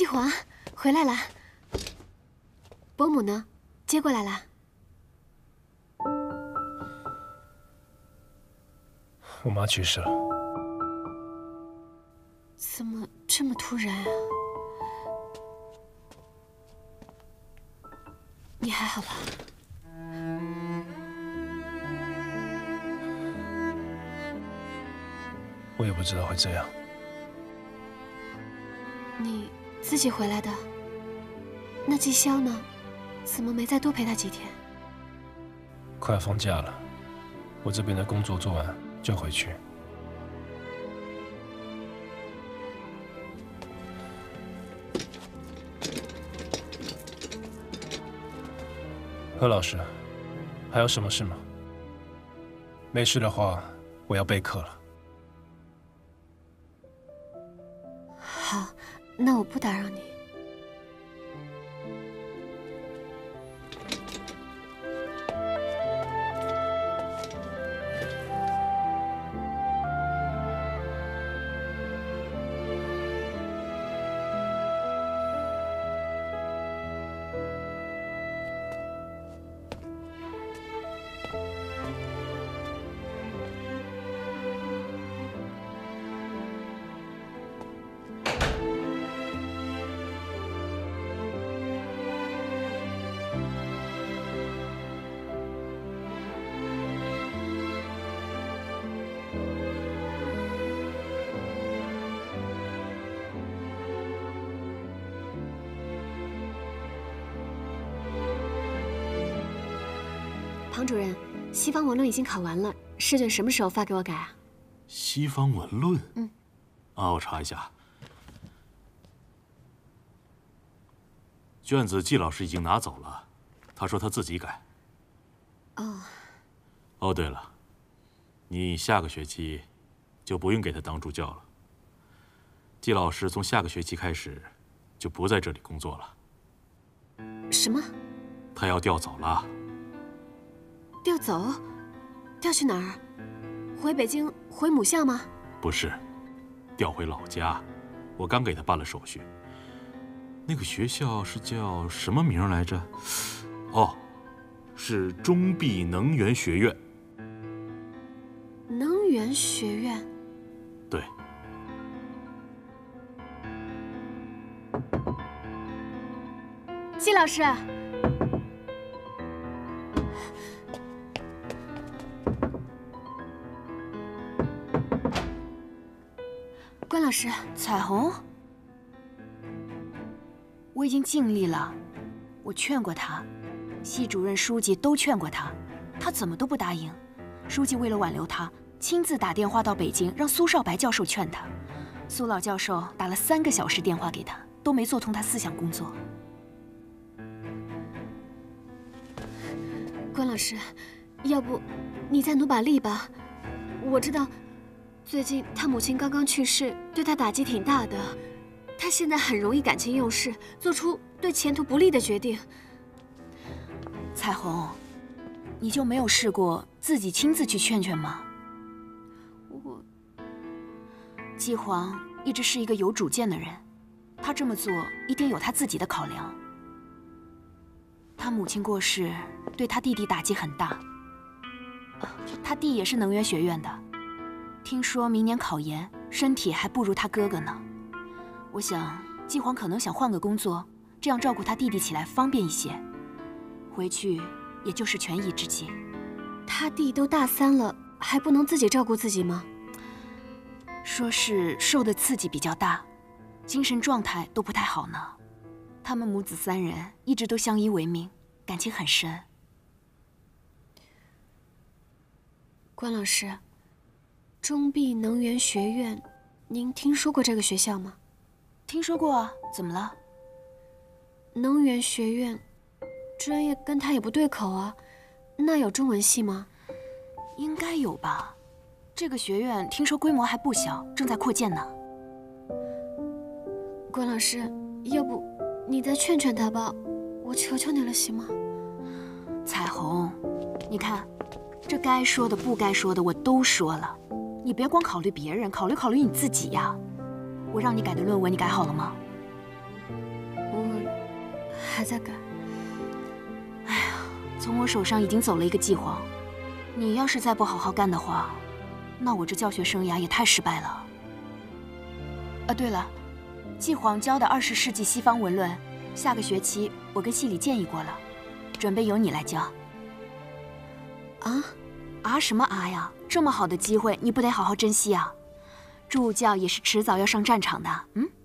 皇，回来了。伯母呢？接过来了。 我妈去世了。 怎么这么突然啊？你还好吧？ 我也不知道会这样。 你自己回来的？那季潇呢？怎么没再多陪他几天？ 快要放假了，我这边的工作做完就回去。何老师，还有什么事吗？没事的话，我要备课了。 好，那我不打扰你。庞主任，西方文论已经考完了，试卷什么时候发给我改啊？ 西方文论？ 啊， 我查一下。卷子季老师已经拿走了，他说他自己改。哦，对了，你下个学期就不用给他当助教了。季老师从下个学期开始就不在这里工作了。 什么？ 他要调走了。 调走？调去哪儿？回北京，回母校吗？ 不是，调回老家。我刚给他办了手续。那个学校是叫什么名来着？哦，是中必能源学院。 能源学院？ 对。 季老师。关老师， 彩虹，我已经尽力了，我劝过他，系主任、书记都劝过他，他怎么都不答应。书记为了挽留他，亲自打电话到北京，让苏少白教授劝他。苏老教授打了3个小时电话给他，都没做通他思想工作。 关老师，要不你再努把力吧？我知道。最近他母亲刚刚去世，对他打击挺大的。他现在很容易感情用事，做出对前途不利的决定。 彩虹，你就没有试过自己亲自去劝劝吗？季皇一直是一个有主见的人，他这么做一定有他自己的考量。他母亲过世，对他弟弟打击很大。他弟也是能源学院的。听说明年考研，身体还不如他哥哥呢。我想季皇可能想换个工作，这样照顾他弟弟起来方便一些。回去也就是权宜之计。 他弟都大3了，还不能自己照顾自己吗？ 说是受的刺激比较大，精神状态都不太好呢。他们母子3人一直都相依为命，感情很深。 关老师。中必能源学院，您听说过这个学校吗？ 听说过啊，怎么了？ 能源学院，专业跟他也不对口啊，那有中文系吗？ 应该有吧。这个学院听说规模还不小，正在扩建呢。 关老师，要不你再劝劝他吧，我求求你了，行吗？ 彩虹，你看，这该说的不该说的我都说了。你别光考虑别人，考虑你自己呀。我让你改的论文，你改好了吗？ 还在改。 从我手上已经走了一个季皇，你要是再不好好干的话，那我这教学生涯也太失败了。对了，季皇教的20世纪西方文论，下个学期我跟系里建议过了，准备由你来教。什么呀？这么好的机会，你不得好好珍惜啊！助教也是迟早要上战场的，